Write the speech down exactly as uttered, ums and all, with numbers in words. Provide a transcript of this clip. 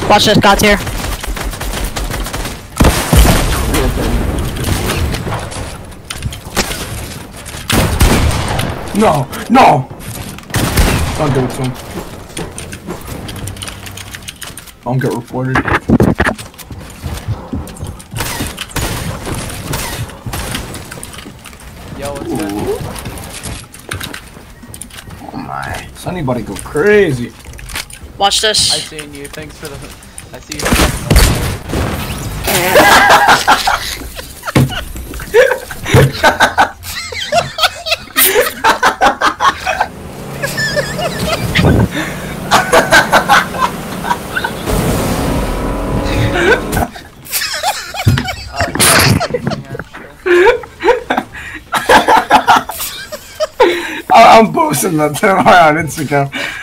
Watch this, God's here. No, no! Don't do it to him. Don't get reported. Yo, what's that? Oh my. Does anybody go crazy? Watch this. I seen you. Thanks for the. I see I'm posting that to my on Instagram.